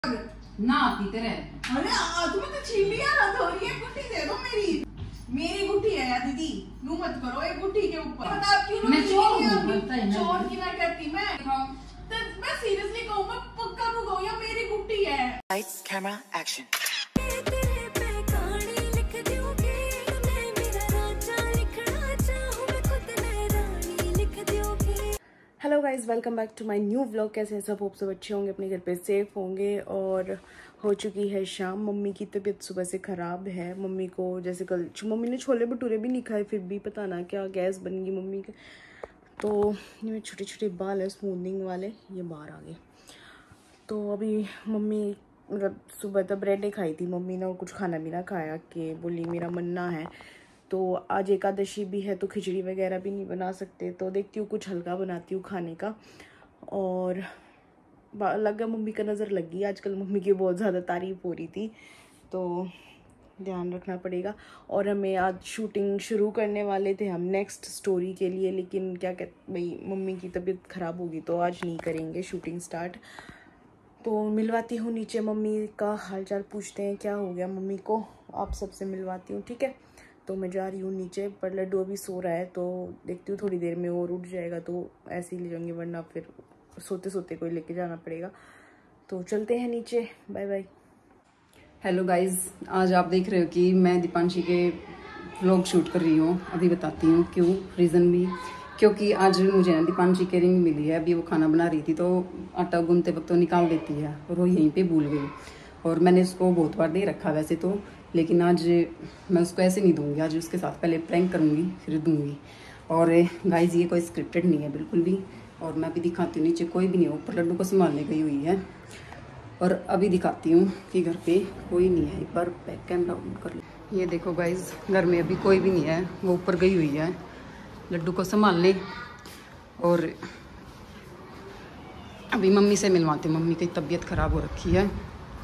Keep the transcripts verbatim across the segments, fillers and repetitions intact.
ना आती तेरे। अरे तुम्हें तो छीली यार हो रही है, गुट्टी दे दो मेरी। मेरी गुट्टी है यार दीदी, नू मत करो एक गुट्टी के ऊपर। पता आप क्यों मैं चोर हूं, चोर की ना कहती मैं। तो मैं सीरियसली कहूं, मैं पक्का नु कहूं, यार मेरी गुट्टी है। Lights camera action. Hello guys, welcome back to my new vlog. कैसे हैं सब? होप सब अच्छे होंगे, अपने घर पे सेफ होंगे। और हो चुकी है शाम। मम्मी की तबीयत सुबह से ख़राब है। मम्मी को जैसे कल मम्मी ने छोले भटूरे भी नहीं खाए, फिर भी पता ना क्या गैस बन गई मम्मी के। तो ये छोटे छोटे बाल है स्मूदनिंग वाले, ये बाहर आ गए। तो अभी मम्मी मतलब सुबह तक ब्रेड ही खाई थी मम्मी ने, और कुछ खाना भी ना खाया कि बोली मेरा मन्ना है। तो आज एकादशी भी है तो खिचड़ी वगैरह भी नहीं बना सकते, तो देखती हूँ कुछ हल्का बनाती हूँ खाने का। और लगा मम्मी का नज़र लग गई, आजकल मम्मी की बहुत ज़्यादा तारीफ़ हो रही थी, तो ध्यान रखना पड़ेगा। और हमें आज शूटिंग शुरू करने वाले थे हम नेक्स्ट स्टोरी के लिए, लेकिन क्या कहते भाई मम्मी की तबीयत ख़राब होगी तो आज नहीं करेंगे शूटिंग स्टार्ट। तो मिलवाती हूँ नीचे, मम्मी का हालचाल पूछते हैं क्या हो गया मम्मी को, आप सबसे मिलवाती हूँ, ठीक है। तो मैं जा रही हूँ नीचे, पर लड्डू अभी सो रहा है, तो देखती हूँ थोड़ी देर में और उठ जाएगा तो ऐसे ही ले जाऊँगी, वरना फिर सोते सोते कोई लेके जाना पड़ेगा। तो चलते हैं नीचे, बाय बाय। हेलो गाइज, आज आप देख रहे हो कि मैं दीपांशी के व्लॉग शूट कर रही हूँ। अभी बताती हूँ क्यों, रीज़न भी क्योंकि आज मुझे ना दीपांशी की रिंग मिली है। अभी वो खाना बना रही थी तो आटा गूंदते वक्त तो निकाल देती है, और वो यहीं पे भूल गई। और मैंने उसको बहुत बार दे रखा वैसे तो, लेकिन आज मैं उसको ऐसे नहीं दूंगी। आज उसके साथ पहले प्रैंक करूंगी फिर दूंगी। और गाइज ये कोई स्क्रिप्टेड नहीं है बिल्कुल भी। और मैं भी दिखाती हूँ, नीचे कोई भी नहीं है, ऊपर लड्डू को संभालने गई हुई है। और अभी दिखाती हूँ कि घर पे कोई नहीं है। एक बार बैक कैमरा ऑन कर लो। ये देखो गाइज, घर में अभी कोई भी नहीं है, वो ऊपर गई हुई है लड्डू को संभालने। और अभी मम्मी से मिलवाती हूँ, मम्मी की तबीयत ख़राब हो रखी है।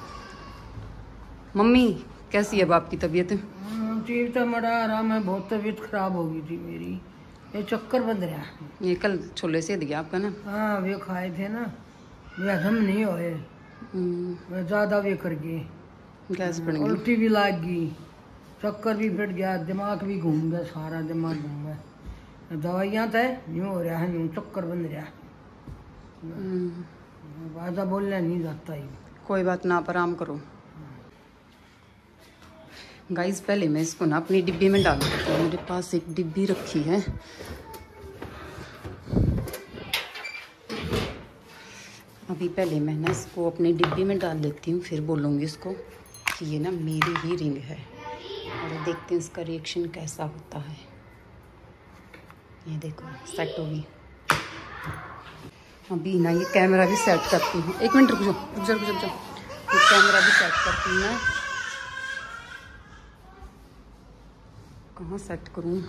मम्मी कैसी है बाप की तबीयत? ठीक तो बड़ा आराम है, बहुत तबीयत खराब हो गई थी मेरी, ये चक्कर बंद रहा। ये कल छोले से दिया आपका ना? हाँ वे खाए थे ना, वे हजम नहीं हुए, ज़्यादा वे कर गए, गैस बन गई, उल्टी भी लग गई, चक्कर भी फट गया, दिमाग भी घूम गया, सारा दिमाग घूम गया। दवाइयाँ थे यूँ हो रहा है, यूँ चक्कर बंद रहा, ज़्यादा बोलना नहीं जाता ही। कोई बात ना, आप आराम करो। गाइस पहले मैं इसको ना अपनी डिब्बी में डाल देती हूँ। मेरे पास एक डिब्बी रखी है, अभी पहले मैं ना इसको अपनी डिब्बी में डाल लेती हूँ, फिर बोलूँगी इसको कि ये ना मेरी ही रिंग है। और देखते हैं इसका रिएक्शन कैसा होता है। ये देखो सेट होगी। अभी ना ये कैमरा भी सेट करती हूँ, एक मिनट रुक जाओ रुक जाओ रुक जाओ रुक जाओ। ये कैमरा भी सेट करती हूँ मैं, कहाँ सेट करूँ।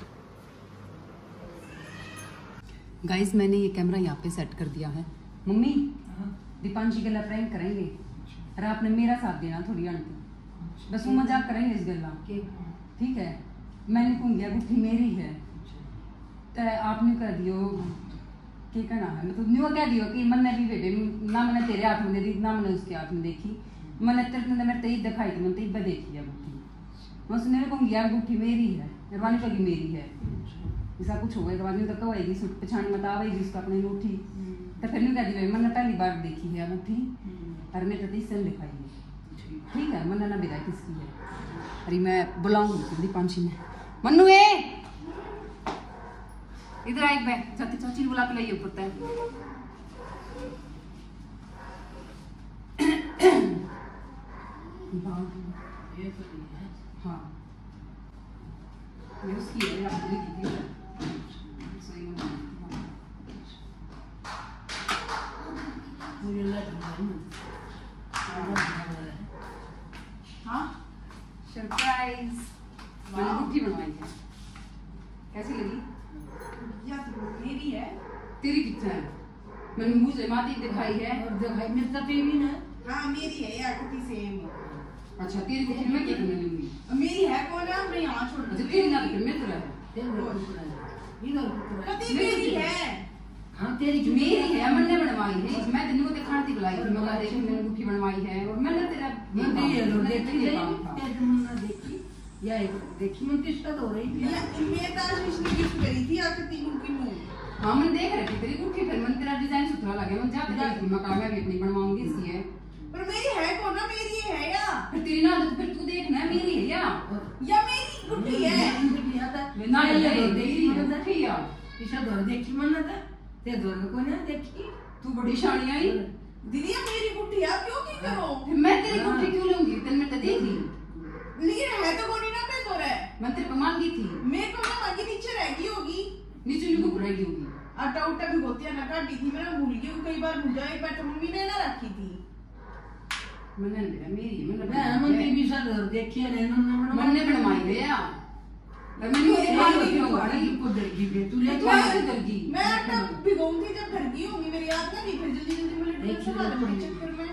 गाइस मैंने ये कैमरा यहाँ पे सेट कर दिया है। मम्मी दीपांशी गला प्रैंक करेंगे, अरे आपने मेरा साथ देना थोड़ी आंटी, बस वो मजाक करेंगे इस गला, ठीक है। मैंने कहूँगी गुट्ठी मेरी है तो आपने कर दियो क्या कहना है, मतलब न्यू कह दियो कि मैंने भी बेटे ना मैंने तेरे हाथ में देखी ना मैंने उसके हाथ में देखी, मैंने तेरे मेरे तेज दिखाई थी, मैंने तेज देखी है गुट्ठी। मैं उसने कहूँगी यार गुट्ठी मेरी है, निर्वाणी कभी मेरी है, ऐसा कुछ होगा एक बार तो कहेगी पछाण मत आवेगी उसका अपनी अंगूठी, तो फिर नहीं कह दी मैंने पहली बार देखी है अंगूठी, और मेरे तो इससे दिखाई है, ठीक है। मैंने ना बेटा किसकी है, अरे मैं बुलाऊंगी दीपांशी में, मन्नू ए इधर आ, एक बैग चाची चाची बुला के लाइए ऊपर तक। हाँ ये उसकी है, आप लिखी थी हाँ सरप्राइज। मैंने गुट्ठी बनवाई है, कैसी लगी? या तो मेरी है, तेरी कितना है? मैंने मुंह से माती दिखाई है और दिखाई मेरी तो तेरी ना। हाँ मेरी है यार, गुट्ठी सेम है। अच्छा तेरी गुट्ठी मैं क्या करने लूंगी? मेरी है कौन है, मैं यहाँ छोड़ दूँ। तेरी ना फिर मित्र है, मेरी है। हाँ तेरी मेरी है, मैंने बनवाई है। मैं तेन को दिखाने थी बुलाई थी, मैं देख मैंने गुट्ठी बनवाई है और मैंने तेरा देखी देखी या देखी मैं किसका हो रही थी मैं ताज विष्णु गिफ्ट करी थी आके तीनों की मुंह। हाँ मैं देख रही थी तेरी गुट्ठी, फिर मैंने तेरा डिजाइन सुथरा लगा, मैं जाते जाती मैं कहा मैं भी अपनी बनवाऊंगी इसी है। पर मेरी है कौन ना, मेरी है या फिर तेरी ना तो फिर तू देखना मेरी है या या मेरी गुट्ठी है ना ये तेरी गुट्ठी या इसा दौर देखी मन्ना था ते दौर को ना देखी तू बड़ी शानी आई दीदी ये मेरी गुट्ठी है, क्यों की करो? फिर मैं तेरी गुट्ठी क्यों लूंगी? तेन में तो देखी लेकिन है तो कोनी ना पे तो है। मैं तेरे को मांगी थी, मेरे को ना मांगी, नीचे रह गई होगी, नीचे नीचे ऊपर रहेगी होगी। आटा उटा भी होती है ना, काटी थी मैंने, भूल गई कई बार भूल जाए, पर मम्मी ने ना रखी थी। मैंने मेरी मैंने मैं मन भी सा दौर देखी है ना ना मैंने बनवाई है या मैंने ये बात क्यों गाड़ी को देखी पे तू ले तू ऐसे कर दी। मैं आटा भिगोऊंगी जब घर की होंगी, मेरी याद ना नहीं, फिर जल्दी जल्दी में लेट से मार पड़ी चक्कर में।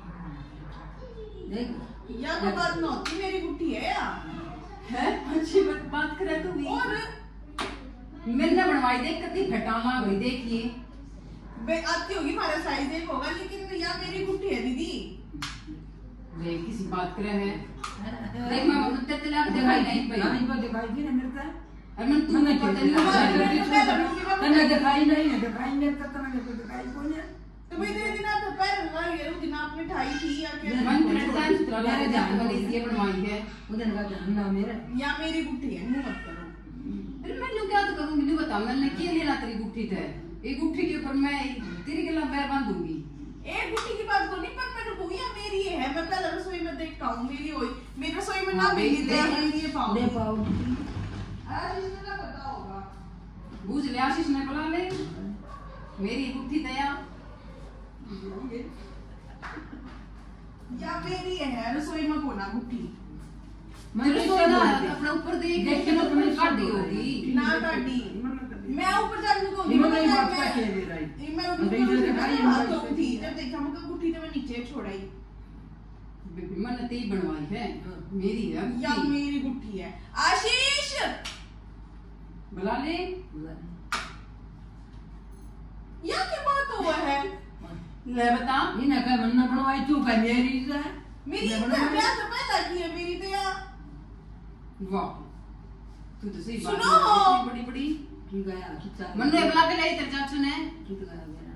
देख या तो बात ना होती, मेरी गुट्ठी है या है अच्छी बात बात करे तू भी। और मैंने बनवाई देख कितनी फटाना गई देखिए। बे आती होगी हमारा साइज एक होगा, लेकिन या मेरी गुट्ठी है दीदी। देख किसी बात करे है, देख मैं मुझे तेरा दिखाई नहीं पई, नहीं को दिखाई भी नहीं मिलता है। अरे मैं तू पता नहीं तने दिखाई नहीं है, दिखाई नहीं तो तने को दिखाई कौन है? तो मैं तेरे दिन आप पैर ना ये दिन आपने ठाई थी या क्या? मन तेरे टाइम सुतरा मेरे जान वाली इसलिए बनवाई है। उधर का जानना मेरा या मेरी गुट्ठी है, मुंह मत करो। अरे मैं जो क्या तो करूंगी नहीं बता, मैंने क्या लेना तेरी गुट्ठी थे, एक गुट्ठी के ऊपर मैं तेरी गला पैर बांधूंगी। एक गुट्ठी की बात को नहीं, पर मैं रुकूंगी या मेरी है, मैं पहले रसोई में देखता हूं, मेरी होई, मेरी रसोई में ना मेरी दे मेरी ये पाऊं ले पाओ आज इसमें ना पता होगा। बूझ ले आशीष ने बुला ले मेरी गुट्ठी दया या मेरी है रसोई में कोना गुट्ठी मैंने तो ना अपना ऊपर देख देख के तो मैंने काट दी होगी ना काटी, मैं ऊपर जाने को नहीं मैं बात का कह दे रही मैं ऊपर दिखाई हाथ उठी, जब देखा मैं गुट्ठी तो मैं नीचे छोड़ाई। मैंने तेरी बनवाई है, मेरी है या मेरी गुट्ठी है। आशीष बुला ले या क्या बात हुआ है? ले बता ये ना कह मन्ना बनवाई तू कह मेरी है मेरी तो क्या तो पैदा की है मेरी तो या वाह तू तो सही सुनो बात बड़ी बड़ी की गया कितना मन्ने बुला के लाई तेरे चाचू ने की गया मेरा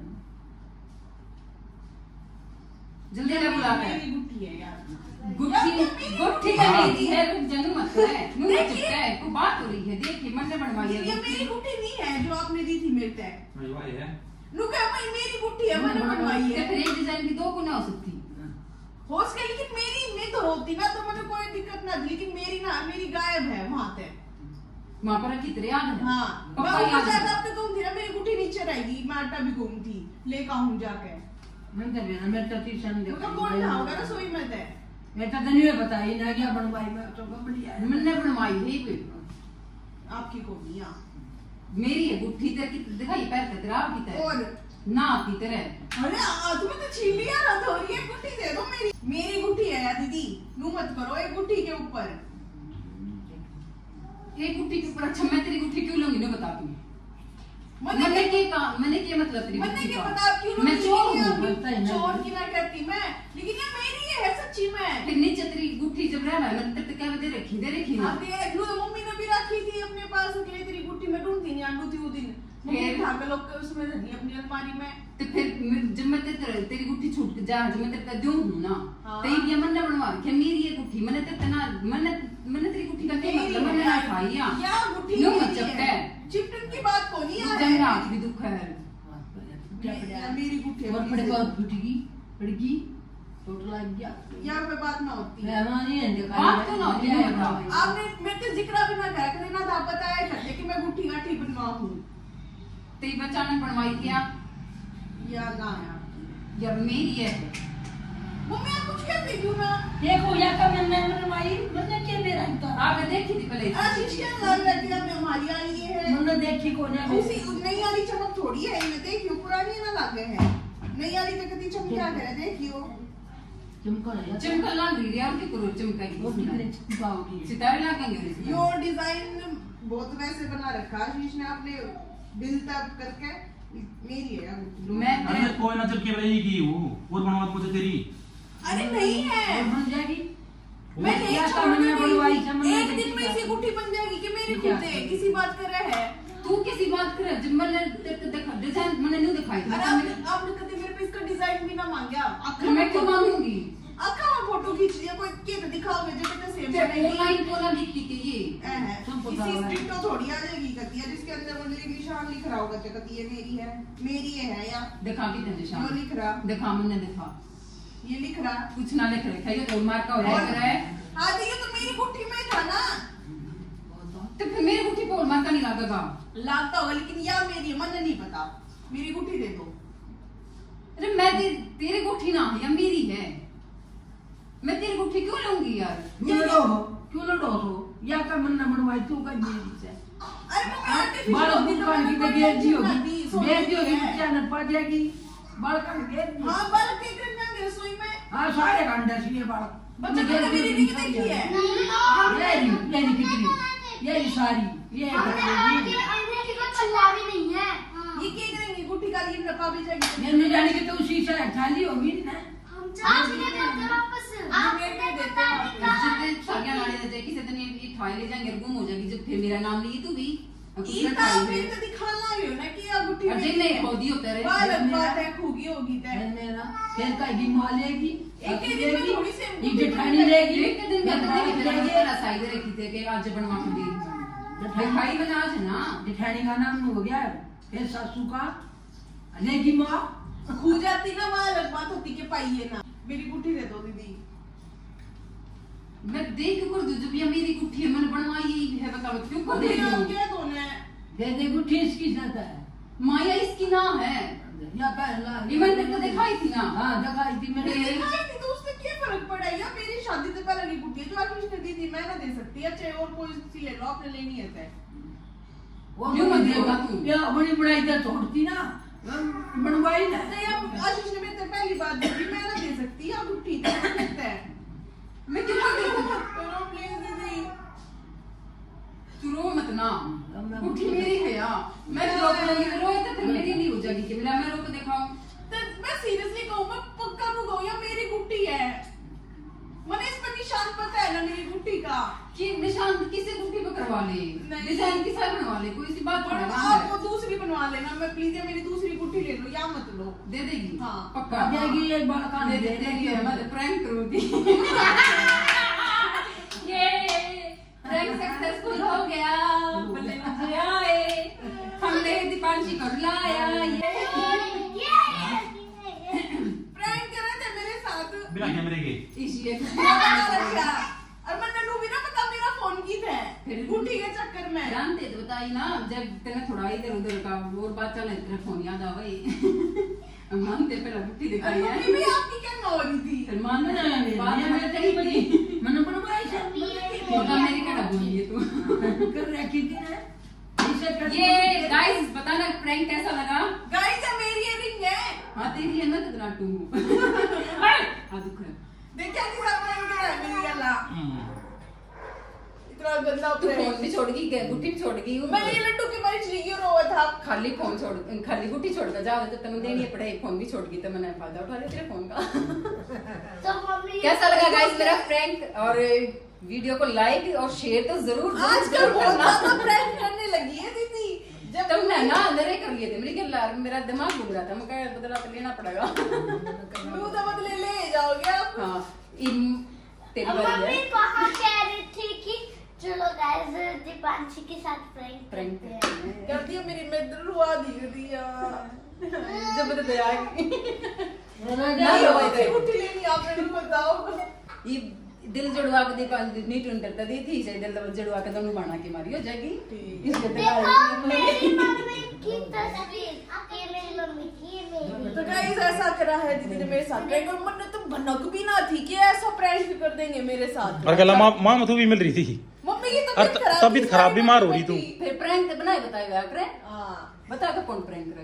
जल्दी ले बुला के। मेरी गुट्ठी है यार, गुट्ठी गुट्ठी का नहीं दी है, कुछ जंग मत है, मुंह मत चिपका है, कोई बात हो रही है। देखिए मैंने बनवाई है ये मेरी गुट्ठी नहीं है जो आपने दी थी मेरे तक। बनवाई है रुका भाई मेरी गुट्ठी है, मैंने बनवाई तो है। फिर एक डिजाइन की दो को ना हो सकती हो सके, लेकिन मेरी मैं तो होती ना तो मुझे कोई दिक्कत ना थी, लेकिन मेरी ना मेरी गायब है वहां पे। वहां पर रखी तेरे याद है? हाँ मैं पक्का ऊपर याद है। जाकर आपने कहूँ थी ना मेरी गुट्ठी नीचे रहेगी, मैं आटा भी घूम थी लेकर आऊँ जाके। मैं तो बिना मैं तो टीशन दे मतलब कौन था होगा ना सोई में थे। मैं तो नहीं बताई ना क्या बनवाई मैं तो बढ़िया है मैंने बनवाई है कोई आपकी को नहीं आ मेरी है गुट्ठी तेरे की दिखाई पैर पे तेरा की तरह और ना की तरह। अरे आ, तुम्हें तो छीली यार रहा हो रही है, गुट्ठी दे दो मेरी। मेरी गुट्ठी है यार दीदी, नू मत करो एक गुट्ठी के ऊपर। एक गुट्ठी के ऊपर अच्छा मैं तेरी गुट्ठी क्यों लूंगी ना बता तू। मैंने मैंने के का मैंने के मतलब तेरी मैंने गुट्ठी क्या का पता आप क्यों मैं चोर हूँ बोलता है ना। चोर की ना कहती मैं, लेकिन ये मेरी ही है सच्ची में। फिर नीचे तेरी गुट्ठी जब रहा है मैंने तेरे क्या दे रखी दे रखी ना आप देख लो, मम्मी ने भी रखी थी अपने पास, अकेले तेरी गुट्ठी में ढूंढती नहीं आंडू थी वो दिन, मम्मी फिर? उठा के लोग उसमें रख दी अपनी अलमारी में। तो फिर मैं- जब मैं तेरे तेरी गुट्ठी छूट के जा जब मैं तेरे का दूं हूं ना हाँ। तो ये मैंने बनवा क्या मेरी ये गुट्ठी मैंने तेरे ना मैंने मैंने तेरी गुट्ठी का क्या मतलब मैंने ना खाई या या गुट्ठी नो मेरी मत चपटे है। चिपटन की बात को नहीं आ जंग रात भी दुख है मेरी गुट्ठी और पड़े को फुटगी पड़गी टोटल लग गया यहाँ पे बात ना होती है। मैं हमारी है देखा बात तो ना होती है, बताओ। आपने मेरे को जिक्र भी ना करा करे ना था बताया करते कि मैं गुट्ठी गाठी बनवाऊं तेरी बच्चा ने बनवाई क्या या ना यार। या मेरी है मम्मी आप कुछ कहते क्यों ना? देखो या का मैंने बनवाई मैंने क्या मेरा तो आपने देखी थी पहले आशीष क्या लग रहा है कि हमारी आई ये है मैंने देखी को ना उसी नई वाली चमक थोड़ी है इनमें, देखियो पुरानी ना लागे है। नई वाली तो कभी चमका करे देखियो तुमको ना चमका लग रही है और क्या करो चमका वो कितने की चिपकाओगी सितारे लगेंगे इसमें यो डिजाइन बहुत वैसे बना रखा आशीष ने अपने दिल तक करके, मेरी है मैं अरे कोई ना चल के रही की वो और बनवा मुझे तेरी। अरे नहीं है बन जाएगी। मैं नहीं क्या छोड़ूंगी। तमन्ना बनवाई तमन्ना एक की दिन में क्या? इसी गुट्ठी बन जाएगी कि मेरी खुद है किसी बात कर रहा है। तू किसी बात कर जब मैंने तेरे को देखा डिजाइन मैंने नहीं दिखाई थी अरे आपने आपने कभी मेरे पे इसका डिजाइन भी ना मांगा। फिर मैं क्यों मांगूंगी? अक्का मैं फोटो खींच लिया कोई के तो दिखाओगे जब तक सेम फिर ऑनलाइन बोला लिखी के ये किसी स्ट्रिक्ट थोड़ी आ जाएगी कतिया जिसके अंदर मुझे निशान लिख रहा होगा कि कतिया मेरी है मेरी ये है या दिखा के तेरे निशान जो लिख रहा दिखा मैंने दिखा ये लिख रहा कुछ ना लिख रखा है तो मार का हो रहा है। हाँ तो ये तो मेरी गुट्ठी में था ना तो फिर मेरी गुट्ठी पे और मार का नहीं लगेगा। लागता होगा लेकिन या मेरी मन नहीं पता मेरी गुट्ठी दे दो। अरे मैं ते, तेरी गुट्ठी ना है या मेरी है मैं तेरी गुट्ठी क्यों लूंगी यार? क्यों लड़ो हो क्यों लड़ो हो या का मन्ना बनवाई तू का मेरी से। अरे मैं आर्टिफिशियल बाल होती तो दुकान की मैंने बेटी जी कोई होगी सोनी बेटी होगी है। चैनल पर जाएगी बाल का घेर दी। हाँ बाल के करना है रसोई में हां सारे घंटे से ये बाल बच्चा मैंने मेरी रिंग देखी है ये री ये री कितनी ये री सारी ये ये क्या करेंगे गुट्ठी का ये नपा भी जाएगी ये नहीं जाने के तो उसी से खाली होगी ना जितने सारियां लाने दे जाएगी से तने ये ठाई ले जाएंगे गुम हो जाएगी जब फिर मेरा नाम लिए तू भी ये तो फिर तो दिखाना ही हो ना कि ये गुट्ठी अरे नहीं खोदी होते रहे बाल बात है खूगी होगी तय मेरा फिर का गिमा लेगी एक ही दिन में थोड़ी सी एक जेठानी लेगी एक दिन में तो देखी तेरे तेरा साइड रखी थे कि आज बनवा के दे दिखाई बना आज ना जेठानी का नाम हो गया फिर सासू का लेगी माँ खू जाती ना वहाँ अलग बात होती कि पाइए ना मेरी गुट्ठी दे दो दीदी मैं देख कर दूं जब ये मेरी गुट्ठी है मैंने बनवाई है बताओ क्यों कर दे रही हूं? क्या दोने दे दे गुट्ठी इसकी ज्यादा है माया इसकी ना है या पहला ये मैंने तेरे को दिखाई थी ना। हाँ दिखाई थी मैंने दिखाई थी तो उससे क्या फर्क पड़ा या मेरी शादी से पहले की गुट्ठी है जो आशीष ने दी थी मैं ना दे सकती है चाहे और कोई सी ले लो आपने लेनी है तय वो क्यों मत देगा तू? या बड़ी बड़ाई तो छोड़ती ना बनवाई ना नहीं अब आशीष ने मेरे से पहली बात दी थी मैं ना दे सकती या गुट्ठी तो लगता है मैं क्यों कर दे करो प्लीज दीदी तू रो मत ना गुट्ठी मेरी है यार मैं रो पड़ूंगी तो रोए तो फिर मेरी नहीं हो जाएगी कि मैं रो को दिखाऊं तो मैं सीरियसली कहूं मैं पक्का नु कहूं या मेरी गुट्ठी है मैंने इस पर निशान पता है ना मेरी गुट्ठी का कि निशान किसी गुट्ठी पे करवा ले नहीं। डिजाइन किसा बनवा ले कोई सी बात और पड़ेगा आप वो दूसरी बनवा लेना मैं प्लीज या मेरी दूसरी गुट्ठी ले लो या मत लो दे देगी हाँ। पक्का जाएगी एक बार का दे दे देगी मैं प्रैंक करूंगी ये प्रैंक सक्सेसफुल हो गया बल्ले मुझे आए हमने दीपांशी को लाया ये प्रैंक कर रहे थे मेरे साथ बिना कैमरे के इसी और मैं नन्नू भी ना पता मेरा फोन की थे फिर गुट्ठी के चक्कर में जानते तो बताई ना जब तेने थोड़ा इधर उधर का और बात चले तेरे फोन याद आ गई मानते पहला गुट्ठी दिखाई है मम्मी भी आपकी क्या हो रही थी फिर मान में बाद में मैं तेरी बड़ी मैंने बनवाई से छोटा मेरी कड़ा बोली है तू कर रखी थी ना ऐसे कर ये गाइस बताना प्रैंक कैसा लगा। गाइस ये मेरी रिंग है हाँ तेरी है ना कितना टू हाँ दुख है देखिए कि सब प्रैंक कर रहा है मेरी गला इतना गंदा तू प्रैंक फोन भी छोड़ गई गए गुट्टी भी छोड़ गई मैं ये लड्डू की मरीज ली क्यों रोया था खाली फोन छोड़ खाली गुट्टी छोड़ कर जाओ तो तुम्हें देनी पड़े फोन भी छोड़ गई तो मैंने फायदा उठा लिया तेरे फोन का तो मम्मी कैसा लगा गाइस मेरा प्रैंक और वीडियो को लाइक और शेयर तो जरूर आजकल बहुत ज्यादा प्रैंक करने लगी है दीदी जब तुमने ना अंदर कर लिए थे मेरी क्या मेरा दिमाग घूम रहा था मैं कहा बदला तो लेना पड़ेगा मुंह तो बदले ले जाओगे आप हाँ इन तेरी बारी मम्मी है वहाँ कह रही थी कि चलो गाइस दीपांशी के साथ प्रैंक प्रैंक करते हैं। कर दिया मेरी मैं रुआ दी दिया जब बता दे आएगी ना रो इतनी गुट्ठी लेनी आप मेरे को बताओ ये दिल जुड़वा के दीपा नीट उनटता दी थी से दिल जुड़वा के दोनों बाणा की मारी हो जाएगी इसके देखो मेरी मम्मी की तस्वीर ये मेरी मम्मी की ये मेरी तो गाइस ऐसा करा है दीदी ने मेरे साथ प्रैंक और मन तो भनक भी ना थी कि ऐसा प्रैंक कर देंगे मेरे साथ और गला मां मां मथु भी मिल रही थी मम्मी की और तबीयत खराब तबीयत खराब बीमार हो रही तू फिर प्रैंक बनाए बताएगा प्रैंक हां बता तो कौन प्रैंक करेगा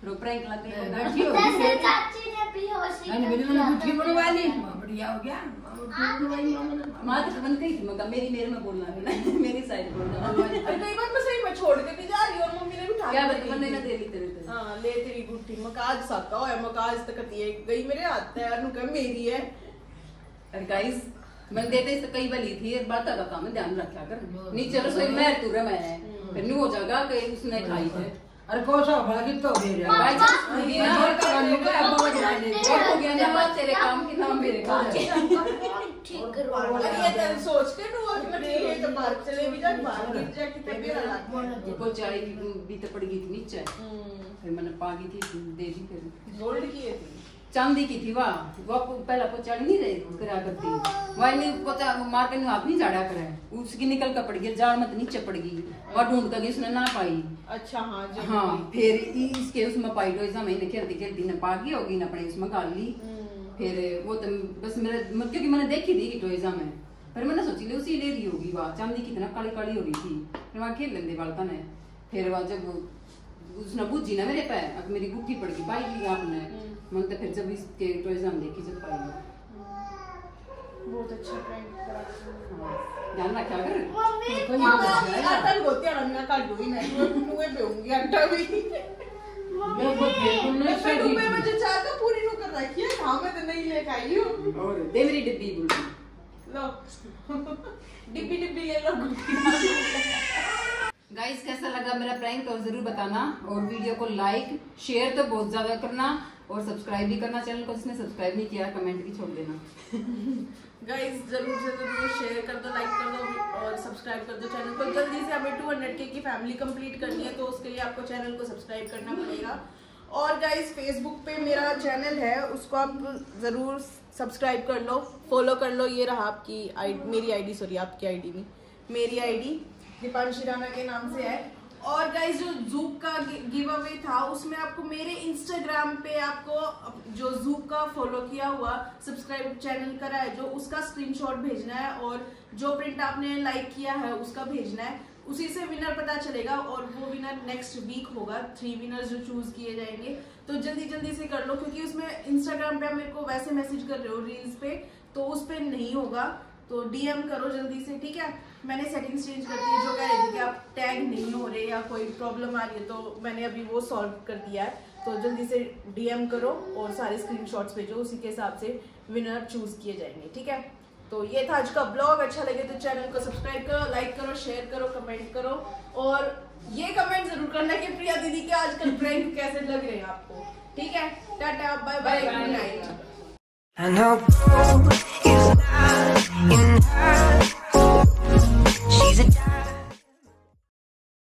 रो प्रैंक लग गई बैठी हो जैसे चाची ने बेहोशी मैंने कर मेरे दिया लिए था। गुट्ठी बनवा ली बढ़िया हो गया बनवाई माँ तो बन गई थी मगर मेरी मेरे में बोलना नहीं मेरी साइड बोलना अरे कई बार मैं सही में छोड़ के भी जा रही हूँ और मम्मी ने उठा क्या के बता दी बनने थी। ना दे रही तेरे तेरे हाँ ले तेरी गुट्ठी मकाज साका होया मकाज तक दिए गई मेरे हाथ है अनु का मेरी है। अरे गाइस मैं देते इस कई वाली थी एक बार का काम है ध्यान रखा कर नीचे रसोई में तू रे मैं फिर नहीं हो जाएगा कि उसने खाई है अरे कौन सा बड़ा कितना हो गया भाई जी ना अब वो जाने और हो गया ना तेरे काम की नाम मेरे काम ठीक करवा अरे ये तो सोच के नु और मैं ठीक है तो बाहर चले भी जा बाहर गिर जा कि तबीयत लगा को चाय भी तो पड़ गई थी नीचे फिर मैंने पागी थी दे दी फिर गोल्ड की है थी चांदी की थी वाह वो पहला पोचाड़ी नहीं रही करा करती वही नहीं पोचा मार के हाथ नहीं झाड़ा करे उसकी निकल कर पड़ गई जाड़ मत नीचे पड़ गई वह ढूंढ कर उसने ना पाई अच्छा हाँ जब हाँ फिर इसके उसमें पाई लो ऐसा मैंने खेलती खेलती ने पागी होगी ना अपने उसमें गाल ली फिर वो तो बस मेरे क्योंकि मैंने देखी थी कि टोइजा में फिर मैंने सोची ले उसी ले रही होगी वाह चांदी कितना काली काली हो रही थी फिर वहाँ खेल लेंगे बालका ने फिर वह जब उसने बुझी ना मेरे पैर अब मेरी गुट्ठी पड़ गई पाई ली आपने मन तो फिर जब इसके टोइजा में देखी जब पाई बहुत अच्छा प्रैंक करा ध्यान रखा कर मम्मी आटा गोती है ना काट दूंगी मैं नुए पे होंगी आटा भी मैं वो बिल्कुल नहीं मैं डूबे में जो चाहता पूरी नु कर रखी है हां मैं तो नहीं लेके आई हूं और दे मेरी डिब्बी बोल लो डिब्बी डिब्बी ले लो गाइस कैसा लगा मेरा प्रैंक और जरूर बताना और वीडियो को लाइक शेयर तो बहुत ज्यादा करना और सब्सक्राइब भी करना चैनल को जिसने सब्सक्राइब नहीं किया कमेंट भी छोड़ देना गाइस जरूर से जरूर शेयर कर दो लाइक कर दो और सब्सक्राइब कर दो चैनल को जल्दी से हमें टू हंड्रेड के की फैमिली कंप्लीट करनी है तो उसके लिए आपको चैनल को सब्सक्राइब करना पड़ेगा और गाइस फेसबुक पे मेरा चैनल है उसको आप जरूर सब्सक्राइब कर लो फॉलो कर लो ये रहा आपकी आई मेरी आईडी सॉरी आपकी आईडी में मेरी आईडी दीपांशी राणा के नाम से है और गाइस जो जूक का गिव अवे था उसमें आपको मेरे इंस्टाग्राम पे आपको जो जूक का फॉलो किया हुआ सब्सक्राइब चैनल करा है जो उसका स्क्रीनशॉट भेजना है और जो प्रिंट आपने लाइक किया है उसका भेजना है उसी से विनर पता चलेगा और वो विनर नेक्स्ट वीक होगा थ्री विनर्स जो चूज किए जाएंगे तो जल्दी जल्दी से कर लो क्योंकि उसमें इंस्टाग्राम पे आप मेरे को वैसे मैसेज कर रहे हो रील्स पे तो उस पे नहीं होगा तो डीएम करो जल्दी से ठीक है मैंने सेटिंग्स चेंज कर दी जो कह रही थी कि आप टैग नहीं हो रहे या कोई प्रॉब्लम आ रही है तो मैंने अभी वो सॉल्व कर दिया है तो जल्दी से डीएम करो और सारे स्क्रीनशॉट्स भेजो उसी के हिसाब से विनर चूज किए जाएंगे ठीक है तो ये था आज का ब्लॉग अच्छा लगे तो चैनल को सब्सक्राइब करो लाइक करो शेयर करो कमेंट करो और ये कमेंट जरूर करना कि प्रिया दीदी के आजकल प्रैंक कैसे लग रहे हैं आपको ठीक है tata bye bye good night And hope is not in her. She's a